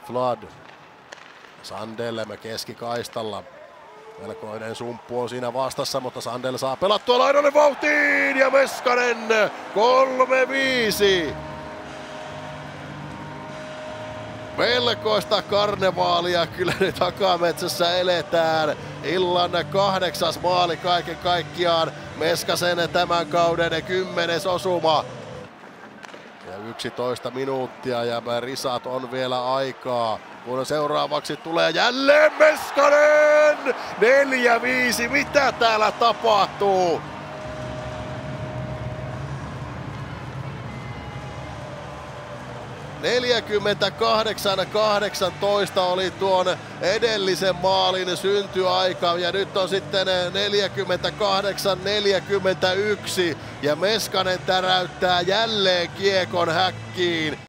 Westlund. Sandelemme keskikaistalla. Melkoinen sumppu on siinä vastassa, mutta Sandel saa pelattua laidalle vauhtiin ja Meskanen 3-5. Melkoista karnevaalia kyllä nyt Hakametsässä eletään. Illan 8. maali kaiken kaikkiaan. Meskasen tämän kauden 10. osuma. Ja 11 minuuttia ja risat on vielä aikaa. Kun seuraavaksi tulee jälleen Meskanen! 4-5, mitä täällä tapahtuu? (48-18) oli tuon edellisen maalin syntyaika ja nyt on sitten 48-41 ja Meskanen täräyttää jälleen kiekon häkkiin.